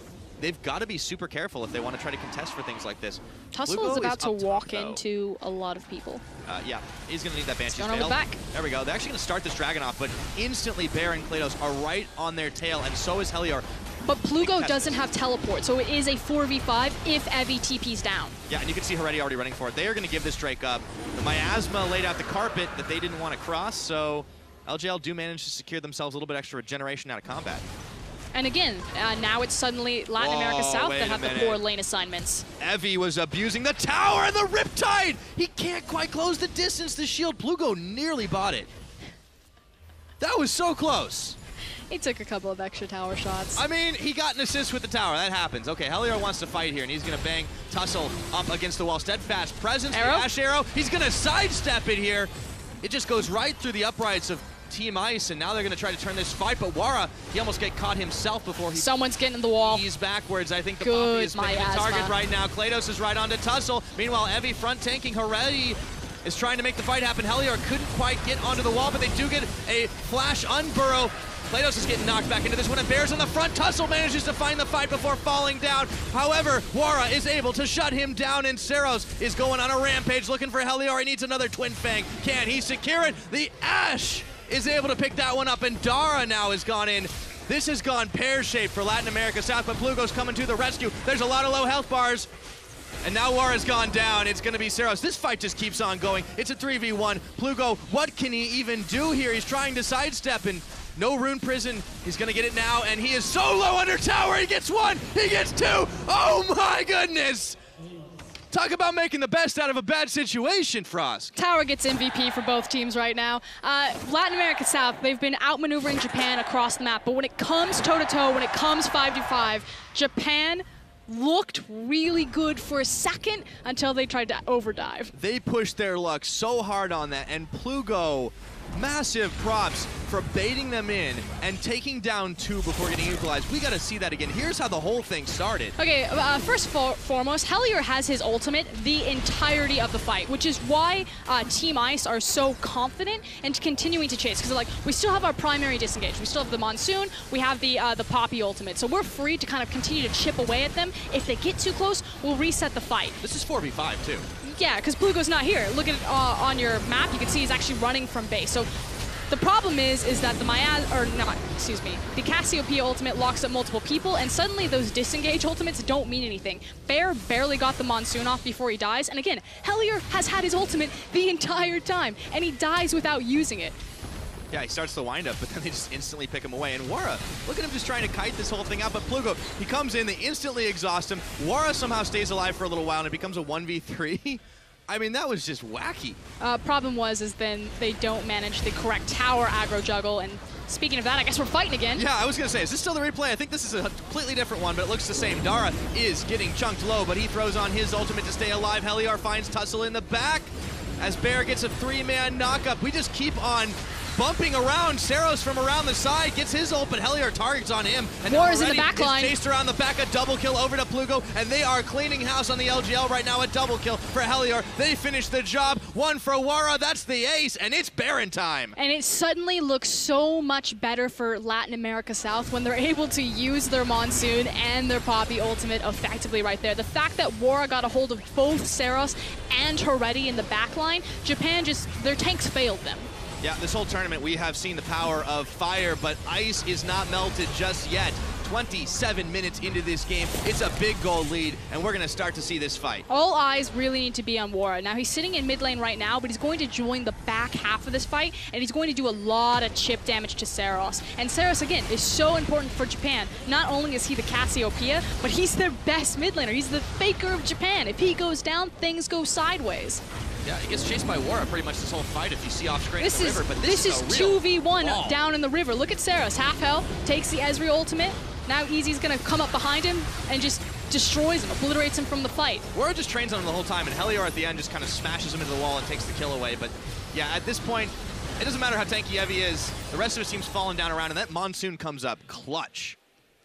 they've got to be super careful if they want to try to contest for things like this. Tussle Plugo is about is to up walk top, into a lot of people. Uh, yeah, he's going to need that Banshee's Going over Veil. the back. There we go. They're actually going to start this Dragon off, but instantly Bear and Klados are right on their tail, and so is Helior. But Plugo doesn't have teleport, so it is a four v five if Evie T P's down. Yeah, and you can see Heredia already running for it. They are going to give this Drake up. The Miasma laid out the carpet that they didn't want to cross, so L G L do manage to secure themselves a little bit extra regeneration out of combat. And again, uh, now it's suddenly Latin Whoa, America South wait that a have the minute. poor lane assignments. Evie was abusing the tower and the Riptide! He can't quite close the distance. The shield, Plugo nearly bought it. That was so close. He took a couple of extra tower shots. I mean, he got an assist with the tower. That happens. Okay, Helior wants to fight here, and he's going to bang Tussle up against the wall. Steadfast presence. Arrow? The Ash Arrow. He's going to sidestep it here. It just goes right through the uprights of Team Ice, and now they're going to try to turn this fight, but Wara, he almost get caught himself before he Someone's getting in the wall. He's backwards. I think the Good Poppy is picking the miasma. target right now. Klados is right onto Tussle. Meanwhile, Evie front tanking. Heredi is trying to make the fight happen. Helior couldn't quite get onto the wall, but they do get a flash unburrow. Klados is getting knocked back into this one, and Bear's on the front. Tussle manages to find the fight before falling down. However, Wara is able to shut him down, and Seros is going on a rampage looking for Helior. He needs another Twin Fang. Can he secure it? The Ash is able to pick that one up, and Dara now has gone in. This has gone pear-shaped for Latin America South, but Plugo's coming to the rescue. There's a lot of low health bars. And now Wara's gone down. It's going to be Seros. This fight just keeps on going. It's a three v one. Plugo, what can he even do here? He's trying to sidestep, and no Rune Prison. He's going to get it now, and he is so low under tower. He gets one. He gets two. Oh, my goodness. Talk about making the best out of a bad situation, Frost. Tower gets M V P for both teams right now. Uh, Latin America South, they've been outmaneuvering Japan across the map, but when it comes toe-to-toe, when it comes five v five, Japan looked really good for a second until they tried to overdive. They pushed their luck so hard on that, and Plugo, massive props for baiting them in and taking down two before getting equalized. We got to see that again. Here's how the whole thing started. Okay, uh, first and foremost, Helior has his ultimate the entirety of the fight, which is why uh, Team Ice are so confident and continuing to chase, because they're like, we still have our primary disengage. We still have the Monsoon, we have the uh, the Poppy ultimate, so we're free to kind of continue to chip away at them. If they get too close, we'll reset the fight. This is four v five, too. Yeah, because Plugo's not here. Look at it uh, on your map. You can see he's actually running from base. So the problem is, is that the Miaz, or not, excuse me, the Cassiopeia ultimate locks up multiple people, and suddenly those disengage ultimates don't mean anything. Bear barely got the Monsoon off before he dies, and again, Helior has had his ultimate the entire time, and he dies without using it. Yeah, he starts the windup, but then they just instantly pick him away. And Wara, look at him just trying to kite this whole thing out. But Plugo, he comes in, they instantly exhaust him. Wara somehow stays alive for a little while, and it becomes a one v three. I mean, that was just wacky. Uh, problem was, is then they don't manage the correct tower aggro juggle, and speaking of that, I guess we're fighting again. Yeah, I was going to say, is this still the replay? I think this is a completely different one, but it looks the same. Dara is getting chunked low, but he throws on his ultimate to stay alive. Helior finds Tussle in the back as Bear gets a three-man knockup. We just keep on bumping around. Seros from around the side gets his ult, but Helior targets on him. And Wara's in the back is line. chased around the back, a double kill over to Plugo, and they are cleaning house on the L G L right now. A double kill for Helior. They finish the job. One for Wara. That's the ace, and it's Baron time. And it suddenly looks so much better for Latin America South when they're able to use their Monsoon and their Poppy ultimate effectively right there. The fact that Wara got a hold of both Seros and Heredi in the backline, Japan just, their tanks failed them. Yeah, this whole tournament we have seen the power of fire, but ice is not melted just yet. twenty-seven minutes into this game, it's a big goal lead, and we're going to start to see this fight. All eyes really need to be on Wara. Now, he's sitting in mid lane right now, but he's going to join the back half of this fight, and he's going to do a lot of chip damage to Seros. And Seros, again, is so important for Japan. Not only is he the Cassiopeia, but he's their best mid laner. He's the Faker of Japan. If he goes down, things go sideways. Yeah, he gets chased by Wara pretty much this whole fight if you see off screen this in the is, river, but this, this, is, is two v one wall. down in the river. Look at Seros, half health, takes the Ezreal ultimate. Now Easy's gonna come up behind him and just destroys him, obliterates him from the fight. Wara just trains on him the whole time, and Helior at the end just kind of smashes him into the wall and takes the kill away. But yeah, at this point, it doesn't matter how tanky Evie is. The rest of his team's falling down around, and that Monsoon comes up clutch.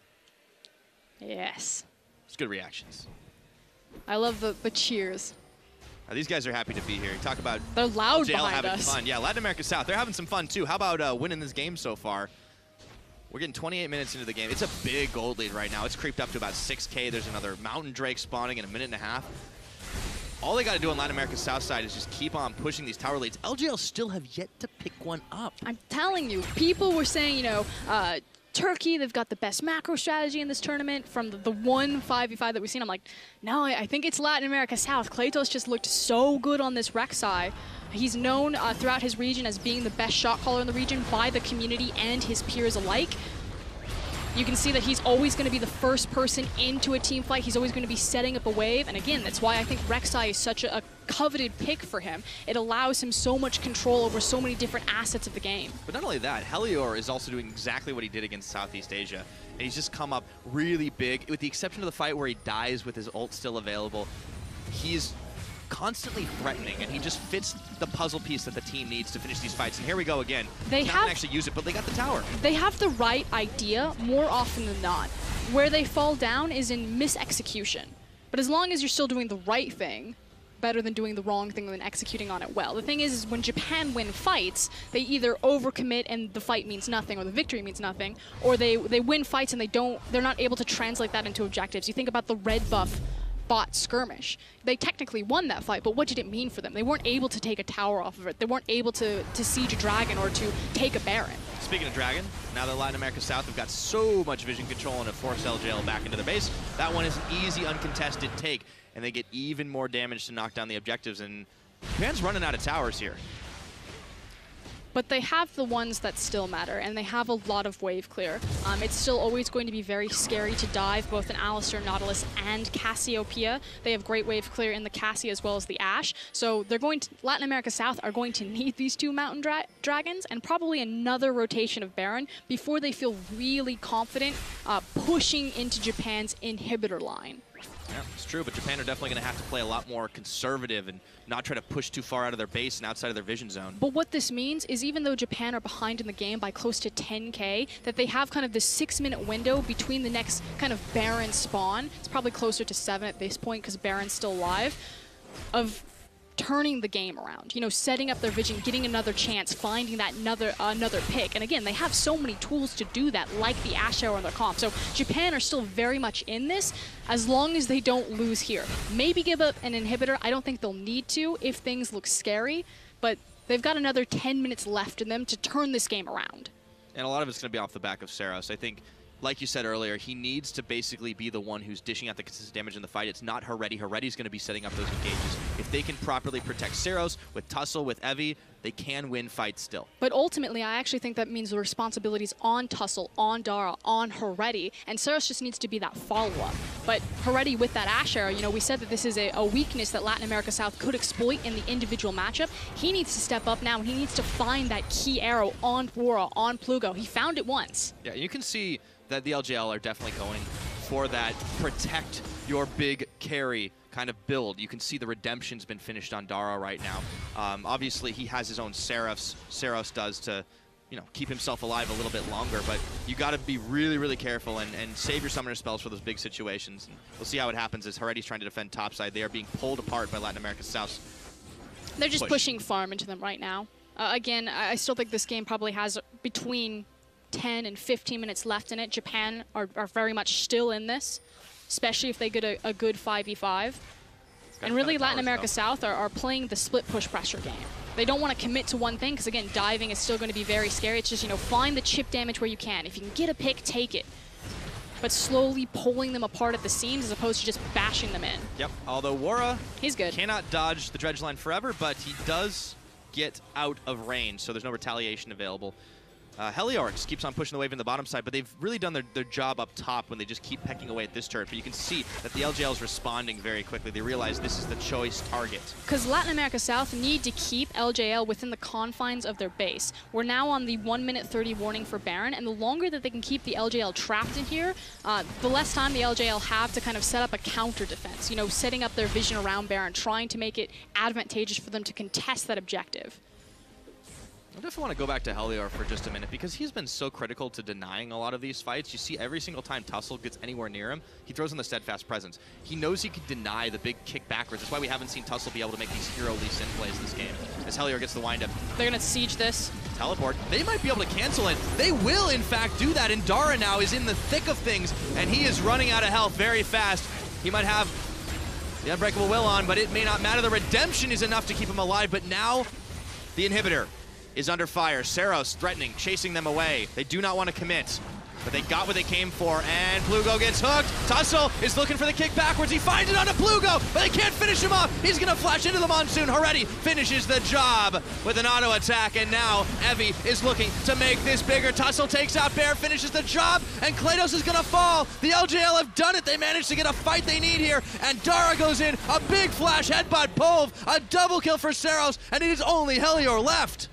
Yes. It's good reactions. I love the, the cheers. Now, these guys are happy to be here. Talk about They're loud J L behind having us. fun. Yeah, Latin America South, they're having some fun too. How about uh, winning this game so far? We're getting twenty-eight minutes into the game. It's a big gold lead right now. It's creeped up to about six K. There's another Mountain Drake spawning in a minute and a half. All they got to do on Latin America's south side is just keep on pushing these tower leads. L J L still have yet to pick one up. I'm telling you, people were saying, you know, uh, Turkey, they've got the best macro strategy in this tournament from the, the one five v five that we've seen. I'm like, no, I, I think it's Latin America South. Kratos just looked so good on this Rek'Sai. He's known uh, throughout his region as being the best shot caller in the region by the community and his peers alike. You can see that he's always going to be the first person into a team fight. He's always going to be setting up a wave. And again, that's why I think Rek'Sai is such a, a coveted pick for him. It allows him so much control over so many different assets of the game. But not only that, Helior is also doing exactly what he did against Southeast Asia. And he's just come up really big. With the exception of the fight where he dies with his ult still available, he's constantly threatening, and he just fits the puzzle piece that the team needs to finish these fights. And here we go again. They Can't have actually use it, but they got the tower. They have the right idea more often than not. Where they fall down is in misexecution. But as long as you're still doing the right thing, better than doing the wrong thing and executing on it well. The thing is, is when Japan win fights, they either overcommit and the fight means nothing, or the victory means nothing, or they they win fights and they don't. They're not able to translate that into objectives. You think about the red buff bot skirmish. They technically won that fight, but what did it mean for them? They weren't able to take a tower off of it. They weren't able to, to siege a dragon or to take a baron. Speaking of dragon, now that Latin America South have got so much vision control and have forced L J L back into their base, that one is an easy, uncontested take, and they get even more damage to knock down the objectives, and Japan's running out of towers here. But they have the ones that still matter, and they have a lot of wave clear. Um, it's still always going to be very scary to dive both in Alistar, Nautilus, and Cassiopeia. They have great wave clear in the Cassie as well as the Ashe. So they're going to, Latin America South are going to need these two Mountain dra Dragons and probably another rotation of Baron before they feel really confident uh, pushing into Japan's inhibitor line. Yeah, it's true, but Japan are definitely going to have to play a lot more conservative and not try to push too far out of their base and outside of their vision zone. But what this means is even though Japan are behind in the game by close to ten K, that they have kind of this six-minute window between the next kind of Baron spawn, it's probably closer to seven at this point because Baron's still alive, of turning the game around, you know, setting up their vision, getting another chance, finding that another uh, another pick. And again, they have so many tools to do that, like the Ashe Arrow in their comp. So Japan are still very much in this, as long as they don't lose here. Maybe give up an inhibitor. I don't think they'll need to if things look scary, but they've got another ten minutes left in them to turn this game around. And a lot of it's going to be off the back of Seros. I think, like you said earlier, he needs to basically be the one who's dishing out the consistent damage in the fight. It's not Hereti. Hereti's going to be setting up those engages. If they can properly protect Seros with Tussle, with Evi, they can win fights still. But ultimately, I actually think that means the responsibility's on Tussle, on Dara, on Hereti, and Seros just needs to be that follow-up. But Hereti with that Ashe Arrow, you know, we said that this is a, a weakness that Latin America South could exploit in the individual matchup. He needs to step up now, and he needs to find that key arrow on Dwora, on Plugo. He found it once. Yeah, you can see that the L J L are definitely going for that protect your big carry kind of build. You can see the redemption's been finished on Dara right now. Um, obviously, he has his own Seraphs. Seros does to, you know, keep himself alive a little bit longer, but you got to be really, really careful and, and save your summoner spells for those big situations. And we'll see how it happens as Hereti's trying to defend topside. They are being pulled apart by Latin America South. They're just Push. pushing farm into them right now. Uh, again, I still think this game probably has between ten and fifteen minutes left in it. Japan are, are very much still in this, especially if they get a, a good five v five. And really, Latin America South are, are playing the split push pressure game. They don't want to commit to one thing because, again, diving is still going to be very scary. It's just, you know, find the chip damage where you can. If you can get a pick, take it. But slowly pulling them apart at the seams as opposed to just bashing them in. Yep, although Dwora He's good. cannot dodge the dredge line forever, but he does get out of range, so there's no retaliation available. Uh, Helior just keeps on pushing the wave in the bottom side, but they've really done their, their job up top when they just keep pecking away at this turret. But you can see that the L J L is responding very quickly. They realize this is the choice target. Because Latin America South need to keep L J L within the confines of their base. We're now on the one minute thirty warning for Baron, and the longer that they can keep the L J L trapped in here, uh, the less time the L J L have to kind of set up a counter defense, you know, setting up their vision around Baron, trying to make it advantageous for them to contest that objective. I definitely want to go back to Helior for just a minute because he's been so critical to denying a lot of these fights. You see every single time Tussle gets anywhere near him, he throws in the steadfast presence. He knows he can deny the big kick backwards. That's why we haven't seen Tussle be able to make these hero Lee Sin plays this game. As Helior gets the windup. They're going to siege this. Teleport. They might be able to cancel it. They will, in fact, do that. And Dara now is in the thick of things, and he is running out of health very fast. He might have the Unbreakable Will on, but it may not matter. The redemption is enough to keep him alive, but now the inhibitor is under fire. Seros threatening, chasing them away. They do not want to commit, but they got what they came for, and Plugo gets hooked. Tussle is looking for the kick backwards. He finds it onto Plugo, but they can't finish him off. He's going to flash into the Monsoon. Haredi finishes the job with an auto attack, and now Evie is looking to make this bigger. Tussle takes out Bear, finishes the job, and Klados is going to fall. The L J L have done it. They managed to get a fight they need here, and Dara goes in. A big flash headbutt Pove, a double kill for Seros, and it is only Helior left.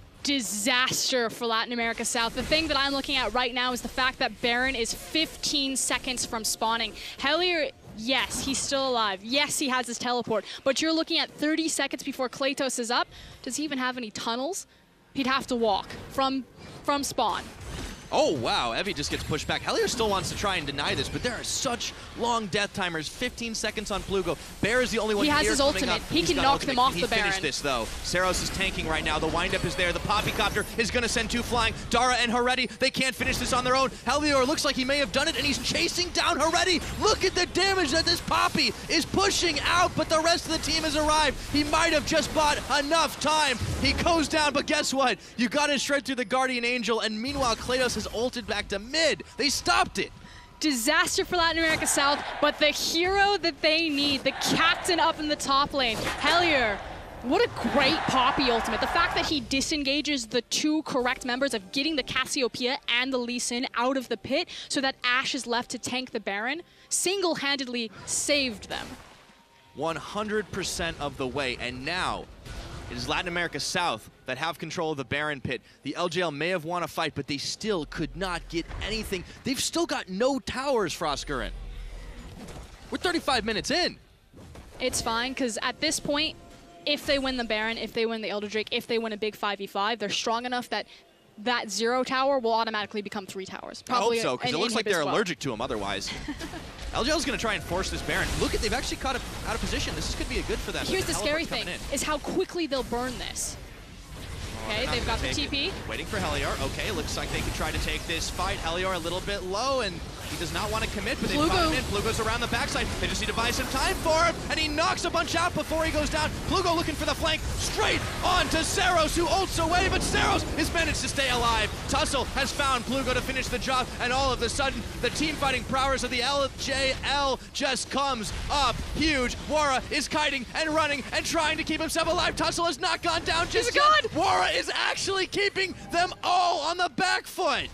Disaster for Latin America South. The thing that I'm looking at right now is the fact that Baron is fifteen seconds from spawning. Helior, yes, he's still alive. Yes, he has his teleport, but you're looking at thirty seconds before Klatos is up. Does he even have any tunnels? He'd have to walk from, from spawn. Oh, wow. Evie just gets pushed back. Helior still wants to try and deny this, but there are such long death timers. fifteen seconds on Plugo. Bear is the only one He has here his coming ultimate. up. He He's can got knock ultimate. them off Can the he finish Baron. this, though? Seros is tanking right now. The windup is there. The Poppycopter is going to send two flying. Dara and Haredi, they can't finish this on their own. Helior looks like he may have done it, and he's chasing down Haredi. Look at the damage that this Poppy is pushing out, but the rest of the team has arrived. He might have just bought enough time. He goes down, but guess what? You got it straight through the Guardian Angel, and meanwhile, Klados has ulted back to mid. They stopped it. Disaster for Latin America South, but the hero that they need, the captain up in the top lane, Helior. What a great Poppy ultimate. The fact that he disengages the two correct members of getting the Cassiopeia and the Lee Sin out of the pit so that Ashe is left to tank the Baron, single-handedly saved them. one hundred percent of the way, and now it is Latin America South that have control of the Baron pit. The L J L may have won a fight, but they still could not get anything. They've still got no towers, Frostgurren. We're thirty-five minutes in. It's fine, because at this point, if they win the Baron, if they win the Elder Drake, if they win a big five v five, they're strong enough that that zero tower will automatically become three towers. Probably I hope so, because it looks like they're well. allergic to him otherwise. L J L's going to try and force this Baron. Look at, they've actually caught it out of position. This is going to be a good for them. Here's the scary Teleport's thing, coming in. is how quickly they'll burn this. Okay, They're they've got the take T P. it. Waiting for Helior. Okay, looks like they can try to take this fight. Helior a little bit low, and he does not want to commit, but they've Plugo. caught him in. Plugo's around the backside. They just need to buy some time for him, and he knocks a bunch out before he goes down. Plugo looking for the flank, straight on to Seros, who ults away, but Seros has managed to stay alive. Tussle has found Plugo to finish the job, and all of a sudden, the team-fighting prowess of the L J L just comes up huge. Wara is kiting and running and trying to keep himself alive. Tussle has not gone down just He's yet. gone. Wara is actually keeping them all on the back foot.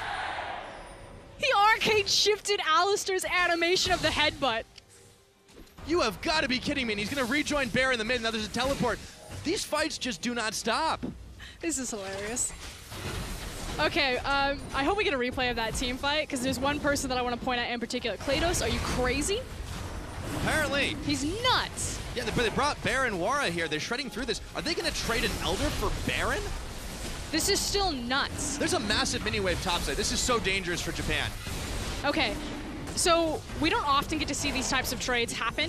He arcade shifted Alistar's animation of the headbutt. You have got to be kidding me. And he's going to rejoin Bear in the mid. Now there's a teleport. These fights just do not stop. This is hilarious. Okay, um, I hope we get a replay of that team fight, because there's one person that I want to point out in particular. Klados, are you crazy? Apparently. He's nuts. Yeah, they, they brought Bear and Wara here. They're shredding through this. Are they going to trade an Elder for Baron? This is still nuts. There's a massive mini-wave topside. This is so dangerous for Japan. Okay, so we don't often get to see these types of trades happen.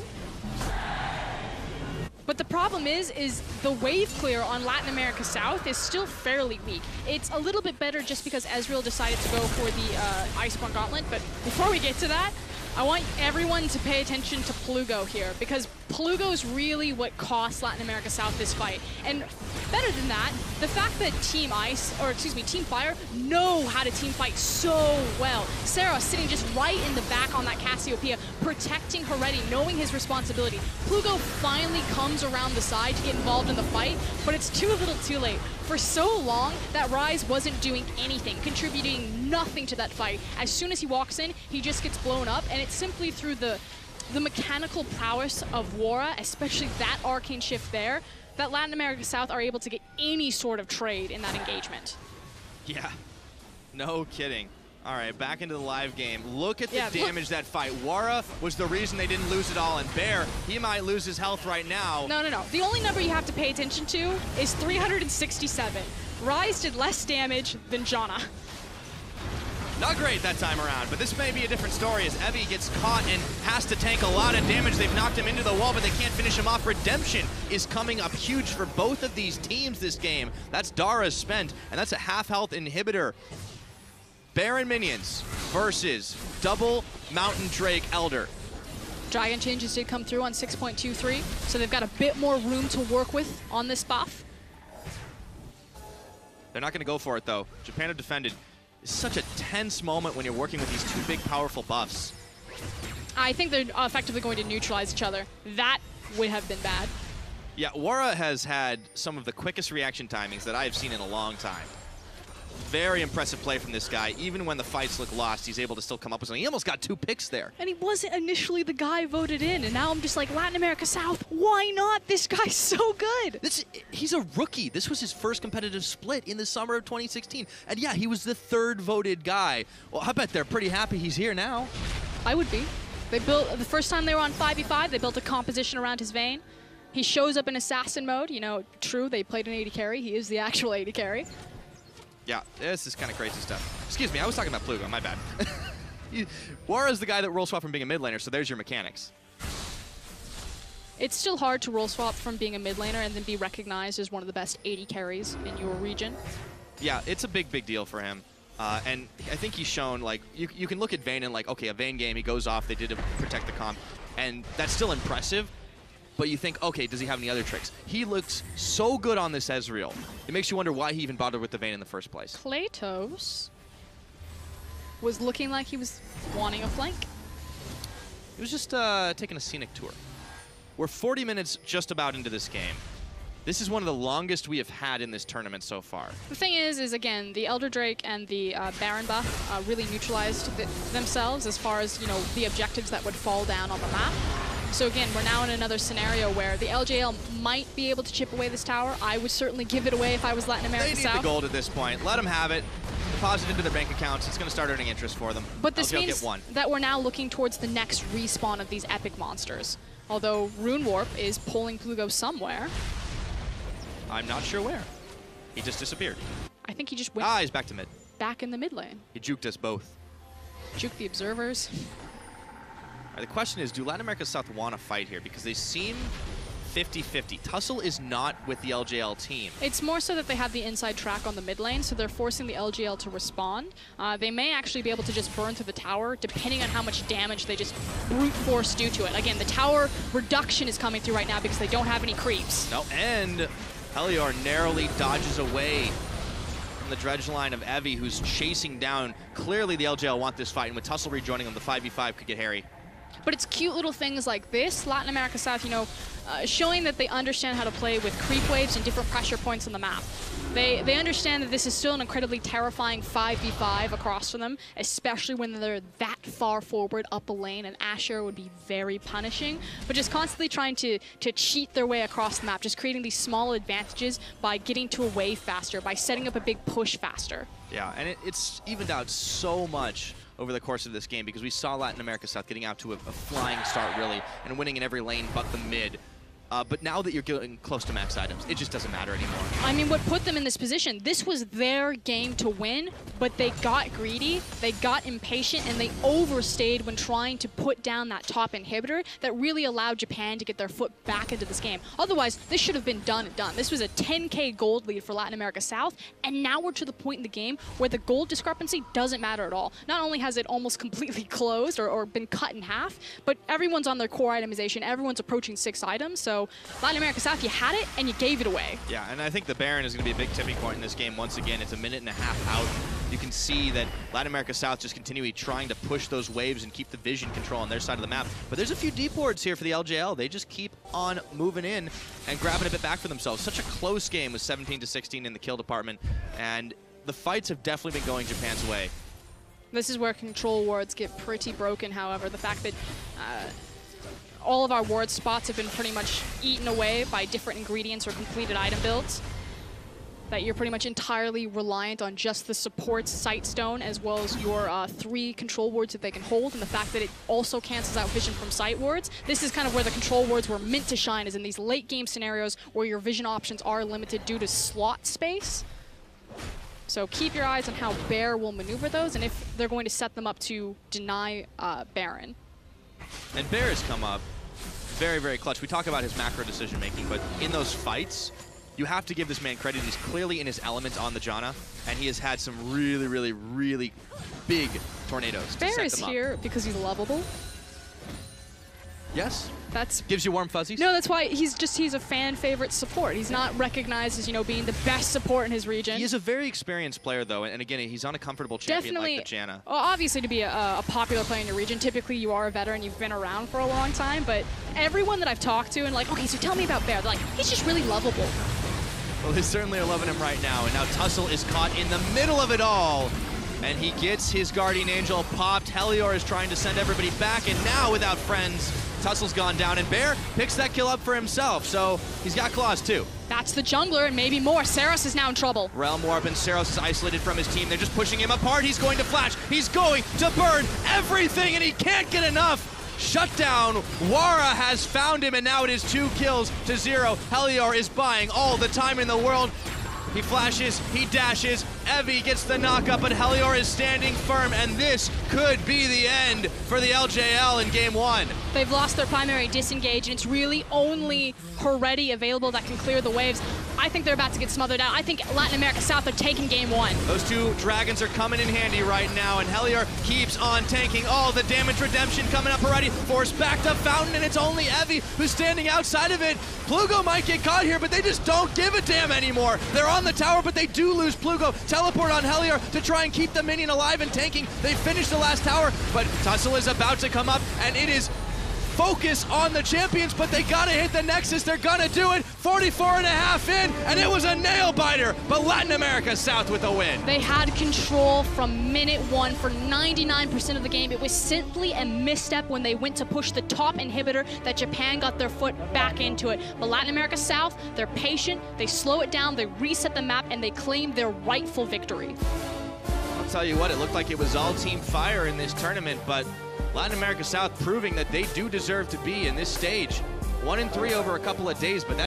But the problem is, is the wave clear on Latin America South is still fairly weak. It's a little bit better just because Ezreal decided to go for the uh, Iceborne Gauntlet, but before we get to that, I want everyone to pay attention to Plugo here, because Plugo is really what cost Latin America South this fight. And better than that, the fact that Team Ice, or excuse me, Team Fire, know how to team fight so well. Seros sitting just right in the back on that Cassiopeia, protecting Haredi, knowing his responsibility. Plugo finally comes around the side to get involved in the fight, but it's too little too late. For so long, that Ryze wasn't doing anything, contributing nothing to that fight. As soon as he walks in, he just gets blown up, and it's simply through the, the mechanical prowess of Wara, especially that arcane shift there, that Latin America South are able to get any sort of trade in that engagement. Yeah, no kidding. All right, back into the live game. Look at the Yeah, damage that fight. Wara was the reason they didn't lose it all, and Bear, he might lose his health right now. No, no, no. The only number you have to pay attention to is three hundred sixty-seven. Ryze did less damage than Janna. Not great that time around, but this may be a different story as Evie gets caught and has to tank a lot of damage. They've knocked him into the wall, but they can't finish him off. Redemption is coming up huge for both of these teams this game. That's Dara's spent, and that's a half-health inhibitor. Baron minions versus double Mountain Drake Elder. Dragon changes did come through on six point two three, so they've got a bit more room to work with on this buff. They're not going to go for it, though. Japan have defended. It's such a tense moment when you're working with these two big, powerful buffs. I think they're effectively going to neutralize each other. That would have been bad. Yeah, Wara has had some of the quickest reaction timings that I have seen in a long time. Very impressive play from this guy. Even when the fights look lost, he's able to still come up with something. He almost got two picks there. And he wasn't initially the guy voted in, and now I'm just like, Latin America South, why not? This guy's so good. This, he's a rookie. This was his first competitive split in the summer of twenty sixteen. And yeah, he was the third voted guy. Well, I bet they're pretty happy he's here now. I would be. They built, the first time they were on five v five, they built a composition around his Vayne. He shows up in assassin mode. You know, true, they played an A D carry. He is the actual A D carry. Yeah, this is kind of crazy stuff. Excuse me, I was talking about Plugo, my bad. Wara's the guy that roll swap from being a mid laner, so there's your mechanics. It's still hard to roll swap from being a mid laner and then be recognized as one of the best A D carries in your region. Yeah, it's a big, big deal for him. Uh, and I think he's shown, like, you, you can look at Vayne and, like, okay, a Vayne game, he goes off, they did to protect the comp, and that's still impressive. But you think, okay, does he have any other tricks? He looks so good on this Ezreal. It makes you wonder why he even bothered with the Vayne in the first place. Platos was looking like he was wanting a flank. He was just uh, taking a scenic tour. We're forty minutes just about into this game. This is one of the longest we have had in this tournament so far. The thing is, is again, the Elder Drake and the uh, Baron buff uh, really neutralized th themselves as far as, you know, the objectives that would fall down on the map. So again, we're now in another scenario where the L J L might be able to chip away this tower. I would certainly give it away if I was Latin America South. They need South. the gold at this point. Let them have it. Deposit into their bank accounts. It's going to start earning interest for them. But this L J L means get one. that we're now looking towards the next respawn of these epic monsters. Although Rune Warp is pulling Plugo somewhere. I'm not sure where. He just disappeared. I think he just went ah, he's back to mid. back in the mid lane. He juked us both. Juke the observers. The question is, do Latin America South want to fight here? Because they seem fifty fifty. Tussle is not with the L J L team. It's more so that they have the inside track on the mid lane, so they're forcing the L J L to respond. Uh, they may actually be able to just burn through the tower, depending on how much damage they just brute force do to it. Again, the tower reduction is coming through right now because they don't have any creeps. No, and Helior narrowly dodges away from the dredge line of Evie, who's chasing down. Clearly the L J L want this fight, and with Tussle rejoining them, the five v five could get hairy. But it's cute little things like this, Latin America South, you know, uh, showing that they understand how to play with creep waves and different pressure points on the map. They, they understand that this is still an incredibly terrifying five v five across from them, especially when they're that far forward up a lane, and Asher would be very punishing. But just constantly trying to, to cheat their way across the map, just creating these small advantages by getting to a wave faster, by setting up a big push faster. Yeah, and it, it's evened out so much over the course of this game because we saw Latin America South getting out to a, a flying start, really, and winning in every lane but the mid. Uh, but now that you're getting close to max items, it just doesn't matter anymore. I mean, what put them in this position, this was their game to win, but they got greedy, they got impatient, and they overstayed when trying to put down that top inhibitor that really allowed Japan to get their foot back into this game. Otherwise, this should have been done and done. This was a ten K gold lead for Latin America South, and now we're to the point in the game where the gold discrepancy doesn't matter at all. Not only has it almost completely closed or, or been cut in half, but everyone's on their core itemization, everyone's approaching six items, so So Latin America South, you had it and you gave it away. Yeah, and I think the Baron is going to be a big tipping point in this game. Once again, it's a minute and a half out. You can see that Latin America South just continually trying to push those waves and keep the vision control on their side of the map. But there's a few deep wards here for the L J L. They just keep on moving in and grabbing a bit back for themselves. Such a close game with seventeen to sixteen in the kill department. And the fights have definitely been going Japan's way. This is where control wards get pretty broken, however. The fact that uh, all of our ward spots have been pretty much eaten away by different ingredients or completed item builds. That you're pretty much entirely reliant on just the support sight stone as well as your uh, three control wards that they can hold, and the fact that it also cancels out vision from sight wards. This is kind of where the control wards were meant to shine, is in these late game scenarios where your vision options are limited due to slot space. So keep your eyes on how Bear will maneuver those and if they're going to set them up to deny uh, Baron. And Bear has come up very, very clutch. We talk about his macro decision making, but in those fights, you have to give this man credit. He's clearly in his element on the Janna, and he has had some really, really, really big tornadoes to Bear set is them up. here because he's lovable. Yes. That's Gives you warm fuzzies? No, that's why he's just he's a fan favorite support. He's not recognized as, you know, being the best support in his region. He is a very experienced player, though, and again, he's on a comfortable champion Definitely, like the Janna. Well, obviously, to be a, a popular player in your region, typically you are a veteran, you've been around for a long time, but everyone that I've talked to and like, okay, so tell me about Bear, they're like, he's just really lovable. Well, they certainly are loving him right now, and now Tussle is caught in the middle of it all, and he gets his Guardian Angel popped. Helior is trying to send everybody back, and now without friends, Tussle's gone down, and Bear picks that kill up for himself, so he's got claws too. That's the jungler, and maybe more. Saros is now in trouble. Realm Warp, and Saros is isolated from his team. They're just pushing him apart. He's going to flash. He's going to burn everything, and he can't get enough. Shut down. Wara has found him, and now it is two kills to zero. Helior is buying all the time in the world. He flashes, he dashes, Evie gets the knockup, but Helior is standing firm, and this could be the end for the L J L in game one. They've lost their primary disengage, and it's really only Heretti available that can clear the waves. I think they're about to get smothered out. I think Latin America South are taking game one. Those two dragons are coming in handy right now, and Helior keeps on tanking all the damage. Redemption coming up already, forced back to Fountain, and it's only Evie who's standing outside of it. Plugo might get caught here, but they just don't give a damn anymore. They're on the tower, but they do lose Plugo. Teleport on Helior to try and keep the minion alive and tanking. They finish the last tower, but Tussle is about to come up, and it is focus on the champions, but they gotta hit the Nexus. They're gonna do it. forty-four and a half in, and it was a nail biter, but Latin America South with a win. They had control from minute one for ninety-nine percent of the game. It was simply a misstep when they went to push the top inhibitor that Japan got their foot back into it. But Latin America South, they're patient, they slow it down, they reset the map, and they claim their rightful victory. I'll tell you what, it looked like it was all team fire in this tournament, but Latin America South proving that they do deserve to be in this stage. One and three over a couple of days, but that